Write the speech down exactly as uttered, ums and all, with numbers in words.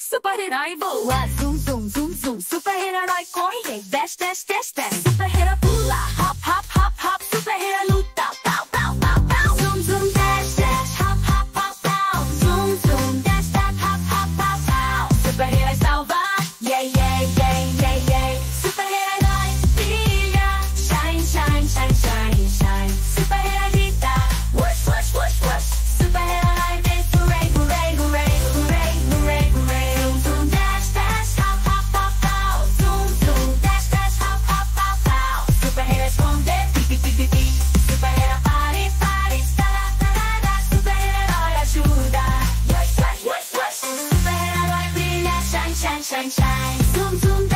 Super-herói voa, zum, zum, zum, zum. Super-herói corre, desce, desce, desce, desce. Super-herói pula, hop, hop, hop, hop. Super-herói luta, pau, pau, pau, pau. Zum, zum, desce, desce, hop, hop, hop, pau. Zum, zum, desce, desce, hop, hop, hop, pau. Super-herói salva, yeah, yeah, yeah, yeah, yeah. Super-herói brilha, shine, shine, shine, shine, shine. Super-herói grita, wush, wush, wush, wush. Super-herói vem, hooray, hooray, hooray, hooray, hooray, hooray. Zum, zum, desce, desce, hop, hop, hop, pau. Zum, zum, desce, desce, hop, hop, hop, pau. Super-herói esconde, pi, pi, pi, pi, pi. Super-herói pare, pare, tará, tará. Super-herói ajuda, wush, wush, wush, wush. Super-herói brilha, shine, shine, shine, shine. Zum, zum,